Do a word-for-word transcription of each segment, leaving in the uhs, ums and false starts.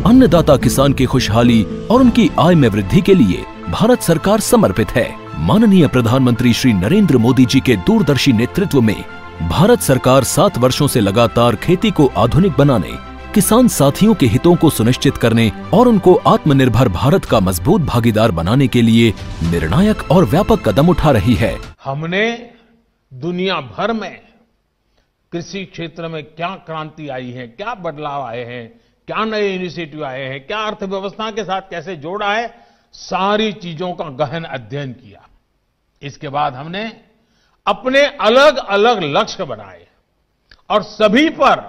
अन्नदाता किसान की खुशहाली और उनकी आय में वृद्धि के लिए भारत सरकार समर्पित है। माननीय प्रधानमंत्री श्री नरेंद्र मोदी जी के दूरदर्शी नेतृत्व में भारत सरकार सात वर्षों से लगातार खेती को आधुनिक बनाने, किसान साथियों के हितों को सुनिश्चित करने और उनको आत्मनिर्भर भारत का मजबूत भागीदार बनाने के लिए निर्णायक और व्यापक कदम उठा रही है। हमने दुनिया भर में कृषि क्षेत्र में क्या क्रांति आई है, क्या बदलाव आए हैं, क्या नए इनिशिएटिव आए हैं, क्या अर्थव्यवस्था के साथ कैसे जोड़ा है, सारी चीजों का गहन अध्ययन किया। इसके बाद हमने अपने अलग अलग लक्ष्य बनाए और सभी पर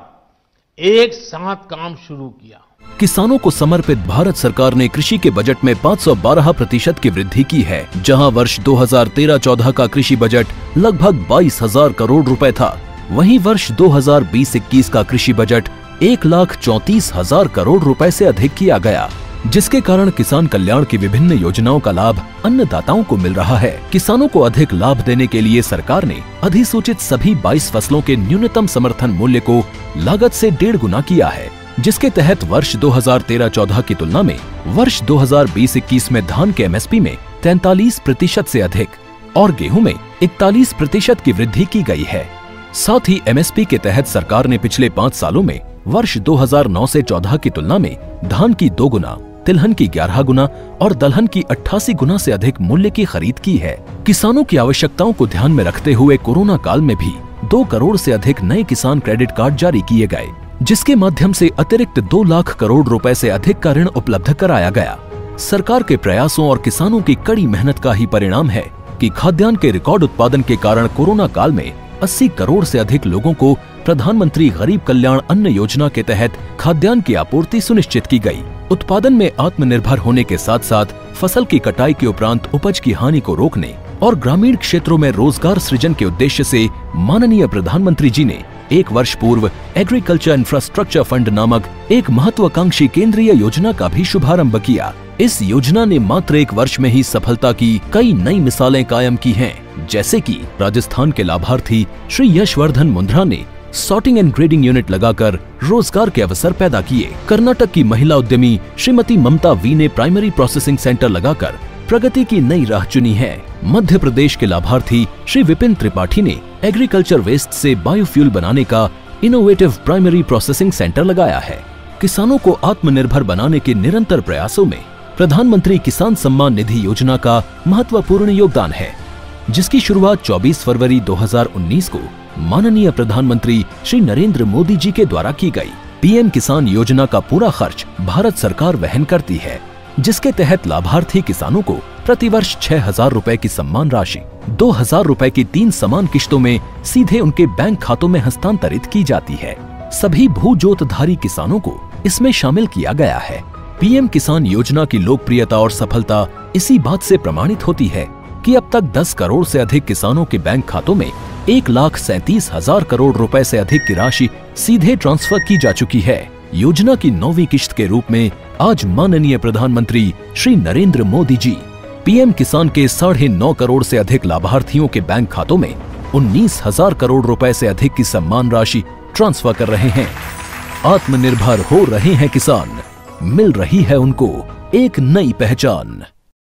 एक साथ काम शुरू किया। किसानों को समर्पित भारत सरकार ने कृषि के बजट में पाँच सौ बारह प्रतिशत की वृद्धि की है, जहां वर्ष दो हज़ार तेरह चौदह का कृषि बजट लगभग बाईस हजार करोड़ रुपए था। वहीं वर्ष दो हज़ार बीस इक्कीस का कृषि बजट एक लाख चौंतीस हजार करोड़ रुपए से अधिक किया गया, जिसके कारण किसान कल्याण की विभिन्न योजनाओं का लाभ अन्नदाताओं को मिल रहा है। किसानों को अधिक लाभ देने के लिए सरकार ने अधिसूचित सभी बाईस फसलों के न्यूनतम समर्थन मूल्य को लागत से डेढ़ गुना किया है, जिसके तहत वर्ष दो हज़ार तेरह चौदह की तुलना में वर्ष दो हज़ार बीस इक्कीस में धान के एमएसपी में तैंतालीस प्रतिशत से अधिक और गेहूं में इकतालीस प्रतिशत की वृद्धि की गई है। साथ ही एमएसपी के तहत सरकार ने पिछले पाँच सालों में वर्ष दो हज़ार नौ से चौदह की तुलना में धान की दो गुना, तिलहन की ग्यारह गुना और दलहन की अट्ठासी गुना से अधिक मूल्य की खरीद की है। किसानों की आवश्यकताओं को ध्यान में रखते हुए कोरोना काल में भी दो करोड़ से अधिक नए किसान क्रेडिट कार्ड जारी किए गए, जिसके माध्यम से अतिरिक्त दो लाख करोड़ रुपए से अधिक का ऋण उपलब्ध कराया गया। सरकार के प्रयासों और किसानों की कड़ी मेहनत का ही परिणाम है कि खाद्यान्न के रिकॉर्ड उत्पादन के कारण कोरोना काल में अस्सी करोड़ से अधिक लोगों को प्रधानमंत्री गरीब कल्याण अन्न योजना के तहत खाद्यान्न की आपूर्ति सुनिश्चित की गई। उत्पादन में आत्मनिर्भर होने के साथ साथ फसल की कटाई के उपरांत उपज की हानि को रोकने और ग्रामीण क्षेत्रों में रोजगार सृजन के उद्देश्य से माननीय प्रधानमंत्री जी ने एक वर्ष पूर्व एग्रीकल्चर इंफ्रास्ट्रक्चर फंड नामक एक महत्वाकांक्षी केंद्रीय योजना का भी शुभारंभ किया। इस योजना ने मात्र एक वर्ष में ही सफलता की कई नई मिसालें कायम की हैं, जैसे कि राजस्थान के लाभार्थी श्री यशवर्धन मुंद्रा ने सॉर्टिंग एंड ग्रेडिंग यूनिट लगाकर रोजगार के अवसर पैदा किए। कर्नाटक की महिला उद्यमी श्रीमती ममता वी ने प्राइमरी प्रोसेसिंग सेंटर लगाकर प्रगति की नई राह चुनी है। मध्य प्रदेश के लाभार्थी श्री विपिन त्रिपाठी ने एग्रीकल्चर वेस्ट से बायोफ्यूल बनाने का इनोवेटिव प्राइमरी प्रोसेसिंग सेंटर लगाया है। किसानों को आत्मनिर्भर बनाने के निरंतर प्रयासों में प्रधानमंत्री किसान सम्मान निधि योजना का महत्वपूर्ण योगदान है, जिसकी शुरुआत चौबीस फरवरी दो हज़ार उन्नीस को माननीय प्रधानमंत्री श्री नरेंद्र मोदी जी के द्वारा की गई। पीएम किसान योजना का पूरा खर्च भारत सरकार वहन करती है, जिसके तहत लाभार्थी किसानों को प्रतिवर्ष छह हजार रुपए की सम्मान राशि दो हजार रुपए की तीन समान किश्तों में सीधे उनके बैंक खातों में हस्तांतरित की जाती है। सभी भू जोतधारी किसानों को इसमें शामिल किया गया है। पीएम किसान योजना की लोकप्रियता और सफलता इसी बात से प्रमाणित होती है कि अब तक दस करोड़ से अधिक किसानों के बैंक खातों में एक लाख सैंतीस हजार करोड़ रुपए से अधिक की राशि सीधे ट्रांसफर की जा चुकी है। योजना की नौवीं किश्त के रूप में आज माननीय प्रधानमंत्री श्री नरेंद्र मोदी जी पीएम किसान के साढ़े नौ करोड़ से अधिक लाभार्थियों के बैंक खातों में उन्नीस हजार करोड़ रुपए से अधिक की सम्मान राशि ट्रांसफर कर रहे हैं। आत्मनिर्भर हो रहे हैं किसान, मिल रही है उनको एक नई पहचान।